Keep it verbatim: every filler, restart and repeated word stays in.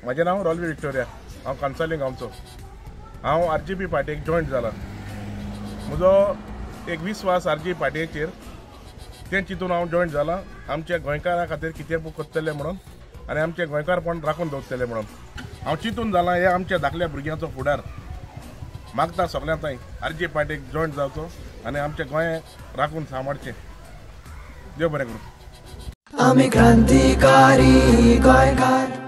म्हजें नांव रॉल्वी विक्टोरिया, हांव कांसावलीम गांवचो। हांव आरजीपी पार्टीक जॉयंट जाला। म्हजो एक विस्वास आरजीपी पार्टीचेर, तें चिंतून हांव जॉयंट जाला। आमच्या गोंयकारां खातीर कितें करतले म्हणून आनी आमचें गोंयकारपण राखून दवरतले म्हणून हांव चिंतून जाला। हे आमच्या धाकल्या भुरग्यांचो फुडार मागता सगळ्यां थंय आरजीपी पार्टीक जॉयंट जावचो आनी आमचें गोंय राखून सांबाळचें। देव बरें करूं। आमी क्रांतिकारी गोंयकार।